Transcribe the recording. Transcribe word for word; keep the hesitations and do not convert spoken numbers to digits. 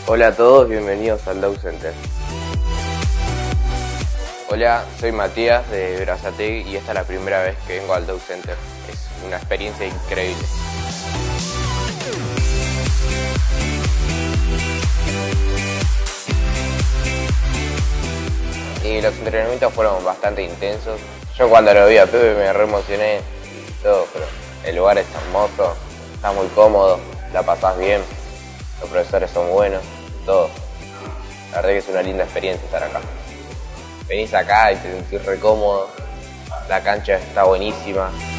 Hola a todos, bienvenidos al Dow Center. Hola, soy Matías de Berazategui y esta es la primera vez que vengo al Dow Center. Es una experiencia increíble. Y los entrenamientos fueron bastante intensos. Yo cuando lo vi a Pepe me re emocioné y todo, pero el lugar es hermoso, está muy cómodo, la pasás bien, los profesores son buenos, todo. La verdad que es una linda experiencia estar acá. Venís acá y te sentís re cómodo, la cancha está buenísima.